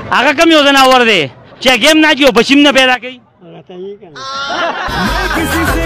هغه کوم یو ځناور دی چې ګیم نه کي او بشیم نه پیدا کوي